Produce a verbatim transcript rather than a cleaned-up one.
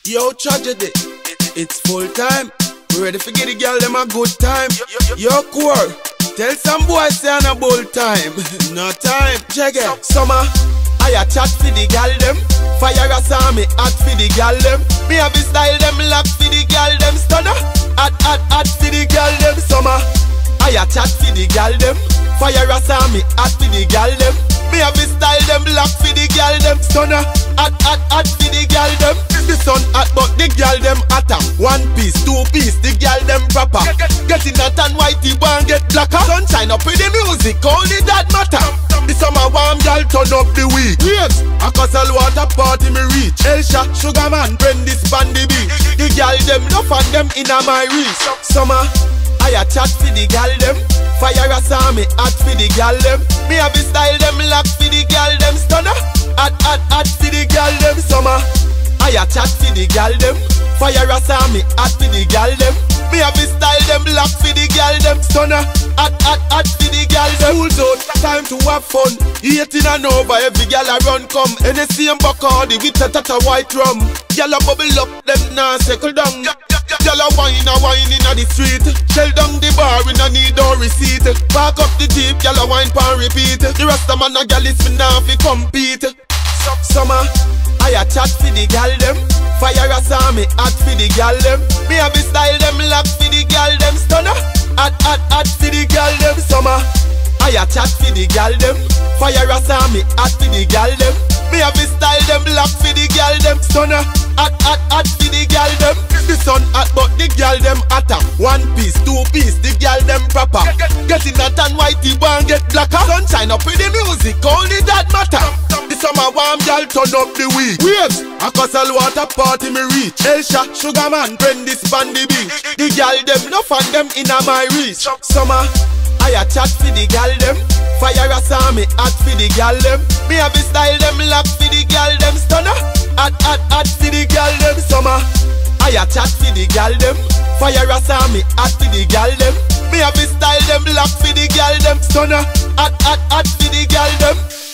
Yo, tragedy, it's full time. We ready for get the girl them a good time. Yo, core, tell some boys say on a bull time. No time, check it. Summer, I a chat for the girl them. Fire a saw me hot for the girl them. Me have a style them lock for the girl them. Stunner, hot hot hot for the girl them. Summer, I a chat for the girl them. Fire a saw me hot for the girl them. Me have a style them lock for the girl them. Stunner, hot hot hot for the girl them. The sun hot but the girl them hotter. One piece, two piece, the girl them proper. Getting hot and whitey one get blacker. Sunshine up with the music, only that matter. The summer warm girl turn up the week. Waves, a castle water party me reach. Elsha, Sugar Man, bring this bandy beat. The girl them love and them in a my reach. Summer, I a chat for the girl them. Fire a saw me hot for the girl them. Me have a style them lock for the girl them. Stunner, hot hot hot for the girl them. Summer, I a chat for the girl them. Fire a saw me hot for the girl them. Me have a style them lock for the girl them. Stunner, hot hot hot for the girl them. School's out, time to have fun. Eating and over, every girl a run come. And the same Bacardi with a tata white rum. Girl a bubble up, them nah circle down. Girl a wine a wine inna the street. Shell down the bar, we no need no receipt. Park up the jeep, girl a wine pan repeat. The rest of man a girl is me now fi compete. Summer, I a chat for the girl them. Fire a saw me hot for the girl them. Me have a style them lock for the girl them. Stunner, hot hot hot for the girl them. Summer, I a chat for the girl them. Fire a saw me hot for the girl them. Me have a style them lock for the girl them. Stunner, hot hot hot for the girl them. The sun hot but the girl them hotter. One piece, two piece, the girl them proper. Getting hot and whitey one get blacker. Sunshine up with the music, only that matter. The summer warm girl turn up the week. Waves, a castle water party me reach. Elsha, Sugar Man, bring this bandy beat. The girl them no fan them in a my reach. Summer, I a chat for the girl them. Fire a saw me hot for the girl them. Me have a style them lock for the girl them. Stunner, hot hot hot for the girl them. Summer, I a chat for the girl them. Fire a saw me hot for the girl them. Me have a style them lock for the girl them. Stunner, hot hot hot for the girl them.